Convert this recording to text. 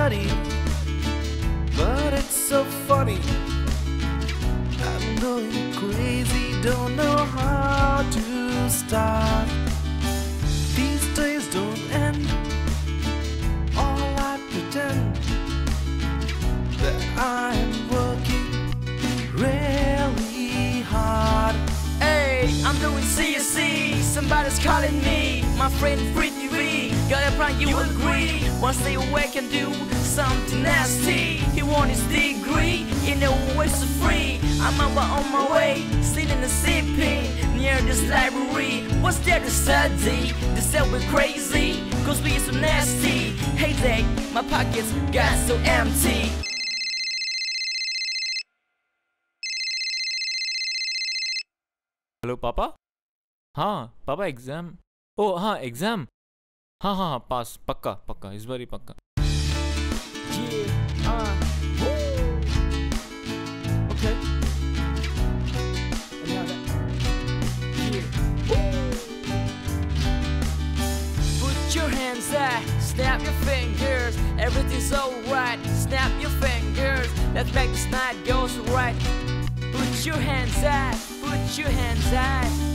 study, but it's so funny. I'm going crazy, don't know how to start. These days don't end. All I pretend that I'm working really hard. Hey, I'm doing CSC, somebody's calling me. My friend Prithvi, got a plan, you agree. Once stay awake and do something nasty. He want his degree, in a way so free. I'm on my way, sitting and sipping near this library. What's there to study? They said we're crazy, cause we so nasty. Hey day, my pockets got so empty. Hello पापा. हाँ पापा exam. ओ हाँ exam. हाँ हाँ हाँ पास पक्का पक्का इस बार ही पक्का. Okay. Put your hands up, snap your fingers. Everything's alright. Snap your fingers. Let's make this night go so right. Put your hands up, put your hands up.